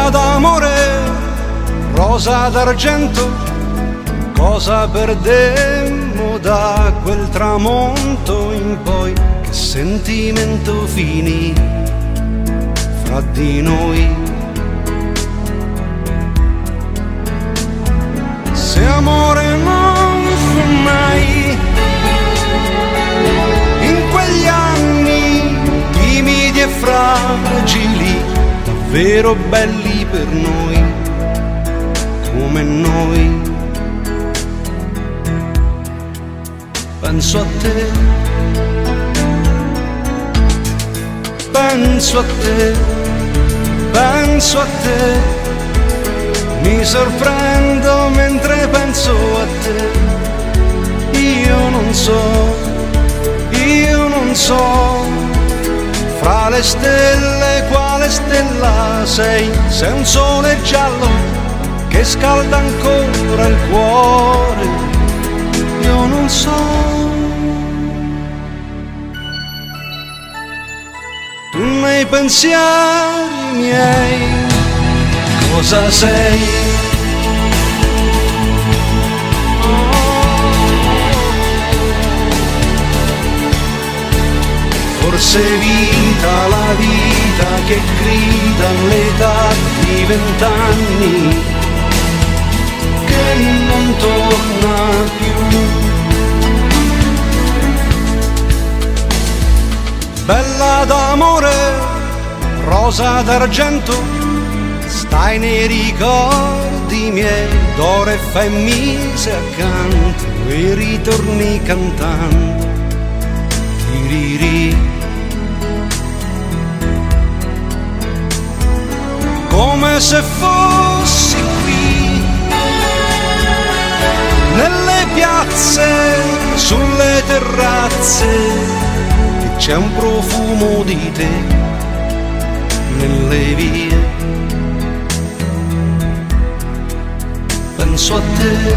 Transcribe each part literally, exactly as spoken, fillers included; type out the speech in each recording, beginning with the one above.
bella d'amore, rosa d'argento, cosa perdemmo da quel tramonto in poi, che sentimento finì fra di noi. Se amore non fu mai in quegli anni timidi e fragili, davvero belli per noi, come noi. Penso a te, penso a te, penso a te, mi sorprendo mentre penso a te. Io non so, io non so, fra le stelle quale stella sei? Sei un sole giallo che scalda ancora il cuore. Io non so, tu nei pensieri miei cosa sei? Forse vita, la vita che grida all'età di vent'anni, che non torna più. Bella d'amore, rosa d'argento, stai nei ricordi miei, d'oro e fai mise accanto e ritorni cantando. Tiriri. Come se fossi qui, nelle piazze, sulle terrazze, e c'è un profumo di te nelle vie. Penso a te,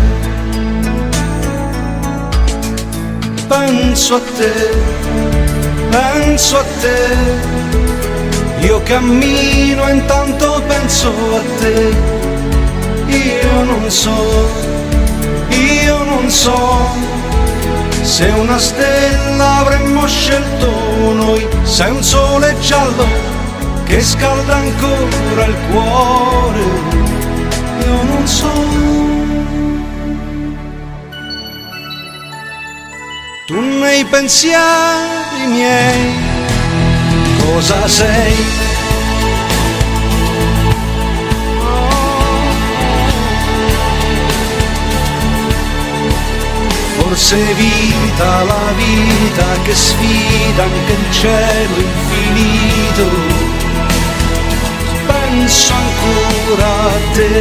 penso a te, penso a te. Io cammino e intanto penso a te. Io non so, io non so, se una stella avremmo scelto noi. Sei un sole giallo che scalda ancora il cuore. Io non so, tu nei pensieri miei cosa sei? Forse vita, la vita che sfida anche il cielo infinito. Penso ancora a te,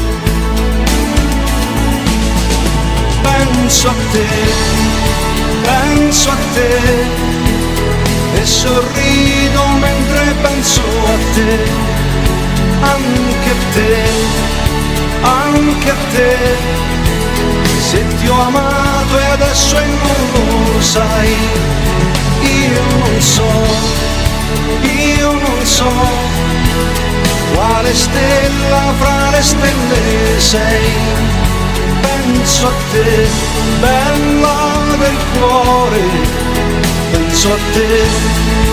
penso a te, penso a te. E sorrido mentre penso a te, anche a te, anche a te. Se ti ho amato e adesso e non lo sai, io non so, io non so, quale stella fra le stelle sei. Penso a te, bella del cuore, penso a te.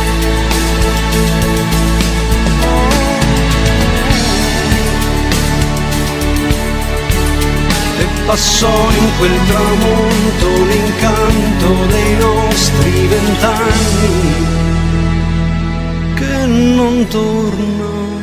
E passò in quel tramonto l'incanto dei nostri vent'anni, che non torna